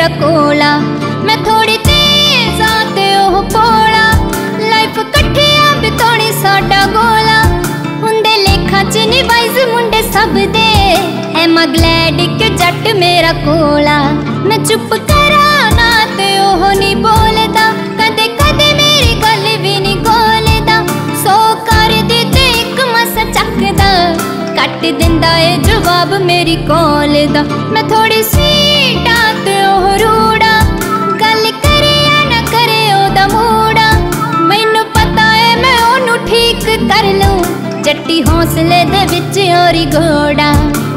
मेरा कोला। मैं थोड़ी तेज आ ते ओह भोला, लाइफ कट्ठिया बितानी साडा गोला। हुंदे लेखा च नी वाइज मुंडे सब दे, एम ग्लैड के जट मेरा कोला। मैं चुप करा ना ते ओह नी बोलदा, कदे कदे मेरी गल भी नी बोलदा। सो कर दी ते एक मस चकदा, कट दिंदा ए जवाब मेरी कॉल दा। मैं थोड़ी स्वीट आ ते ओह रूड़ा, गल करे या ना करे ओदा मूड़ा। मैनू पता है मैं ओनू ठीक कर लूं, जट्टी हौसले दे विच औरी घोड़ा।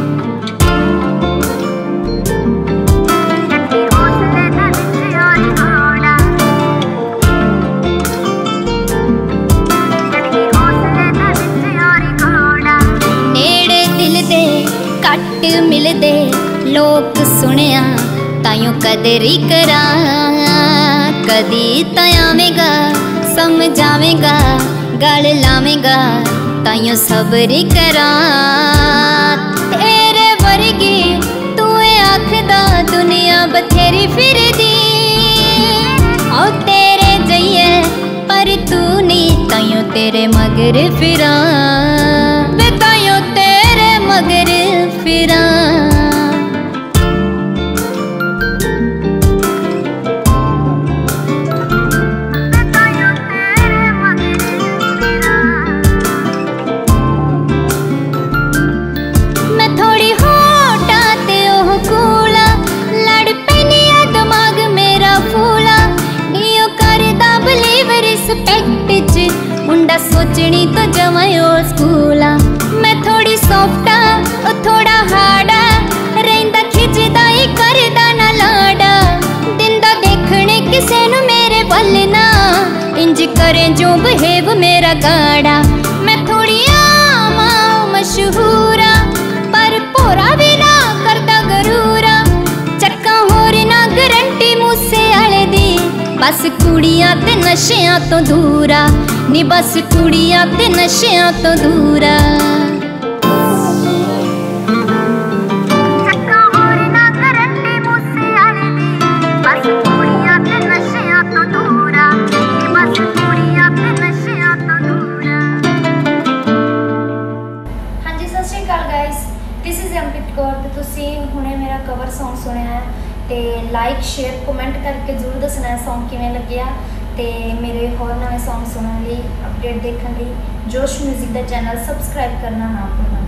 घट मिलदे लोग सुनिया ताइयों कदरी करा, कदी तयावेगा समझावेगा, गल लावेगा ताइयों सबरी करा। तेरे वर्गी तू आखदा दुनिया बथेरी फिरदी, ओ तेरे जइए पर तू नी ताइयों तेरे मगर फिरा, ताइयों तेरे मगर फिरा। मैं थोड़ी होट आ ते ओह कूला, लड़ पैनी आ दिमाग मेरा फूला। इयो करदा बिलीव रिस्पेक्ट च, मुंडा सोचनी तो जमा ओल्ड स्कूला। मैं थोड़ी सॉफ्ट आ ओ थोड़ा हार्ड आ, रहिंदा खिचदा ही करदा ना लाड़ा। दिंदा देखने किसे नू मेरे वल ना, इंज करे जो बिहेव मेरा गाड़ा। मैं थोड़ी आम मशहूरा, पर भोरा भी ना करदा गरूरा। चक्का होर ना गारंटी मूसे आले दी, बस कुड़ियां ते नशियां तो दूरा नी, बस कुड़ियां ते नशियां तो दूरा। तुसी हुणे मेरा कवर सॉन्ग सुनिया है तो लाइक शेयर कमेंट करके जरूर दसना है सॉन्ग किवें लग्गिया। तो मेरे होर नवे सॉन्ग सुनने लिए अपडेट देखने लिए जोश म्यूजिक का चैनल सबसक्राइब करना ना भूलना।